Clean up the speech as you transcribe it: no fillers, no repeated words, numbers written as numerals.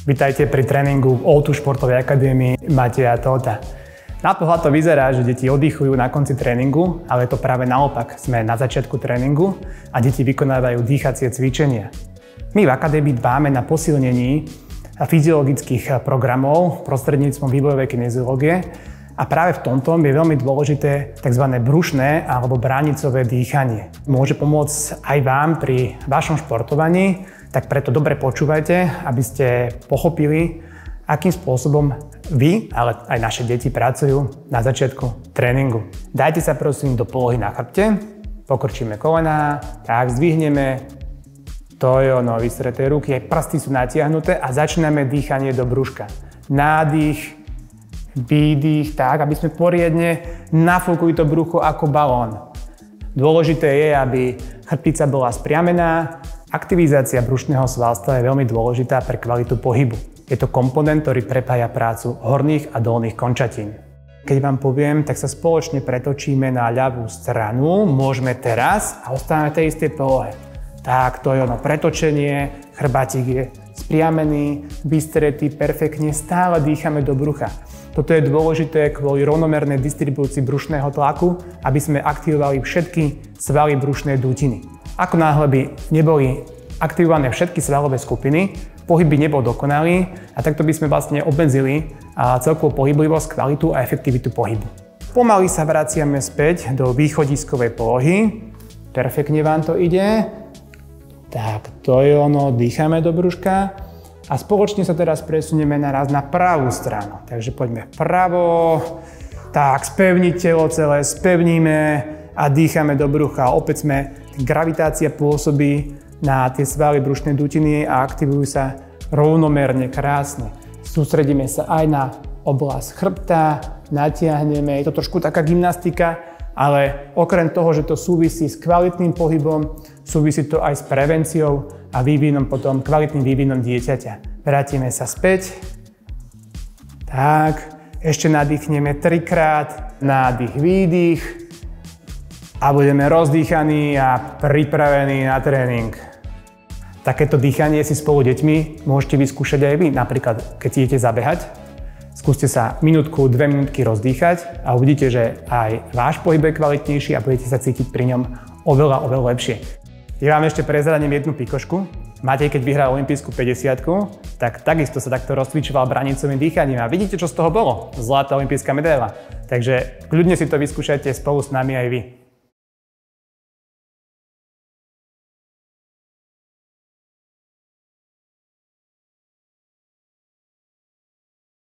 Vitajte pri tréningu v O2 športovej akadémii Mateja Tóta. Na pohľad to vyzerá, že deti oddychujú na konci tréningu, ale je to práve naopak. Sme na začiatku tréningu a deti vykonávajú dýchacie cvičenia. My v akadémii dbáme na posilnení fyziologických programov prostredníctvom vývojovej kineziológie a práve v tomto je veľmi dôležité tzv. Brušné alebo bránicové dýchanie. Môže pomôcť aj vám pri vašom športovaní, tak preto dobre počúvajte, aby ste pochopili, akým spôsobom vy, ale aj naše deti pracujú na začiatku tréningu. Dajte sa prosím do polohy na chrbte, pokrčíme kolená, tak zdvihneme, to je ono, vystreté ruky, aj prsty sú natiahnuté a začíname dýchanie do brúška. Nádych, výdych, tak, aby sme poriadne nafúkli to brucho ako balón. Dôležité je, aby chrbtica bola spriamená. Aktivizácia brušného svalstva je veľmi dôležitá pre kvalitu pohybu. Je to komponent, ktorý prepája prácu horných a dolných končatín. Keď vám poviem, tak sa spoločne pretočíme na ľavú stranu. Môžeme teraz a ostávame v tej istej polohe. Tak, to je ono pretočenie, chrbátik je spriamený, vystretý, perfektne, stále dýchame do brucha. Toto je dôležité kvôli rovnomernej distribúcii brušného tlaku, aby sme aktivovali všetky svaly brušnej dutiny. Ako náhle by neboli aktivované všetky svalové skupiny, pohyb by nebol dokonalý a takto by sme vlastne obmedzili celkovú pohyblivosť, kvalitu a efektivitu pohybu. Pomaly sa vraciame späť do východiskovej polohy. Perfektne vám to ide. Tak, to je ono, dýchame do brúška a spoločne sa teraz presunieme naraz na pravú stranu. Takže poďme vpravo, tak spevniť telo celé, spevníme a dýchame do brucha. Opäť gravitácia pôsobí na tie svaly brušnej dutiny a aktivujú sa rovnomerne, krásne. Sústredíme sa aj na oblasť chrbta, natiahneme, je to trošku taká gymnastika, ale okrem toho, že to súvisí s kvalitným pohybom, súvisí to aj s prevenciou a vývinom potom, kvalitným vývinom dieťaťa. Vrátime sa späť. Tak, ešte nadýchneme 3-krát, nádych, výdych a budeme rozdýchaní a pripravení na tréning. Takéto dýchanie si spolu deťmi môžete vyskúšať aj vy. Napríklad, keď idete zabehať, skúste sa minútku, 2 minútky rozdýchať a uvidíte, že aj váš pohyb je kvalitnejší a budete sa cítiť pri ňom oveľa lepšie. Ja vám ešte prezradím jednu pikošku. Matej, keď vyhral olympijskú 50-ku, tak takisto sa takto rozcvičoval branicovým dýchaním a vidíte, čo z toho bolo? Zlatá olympijská medaila. Takže kľudne si to vyskúšajte spolu s nami aj vy.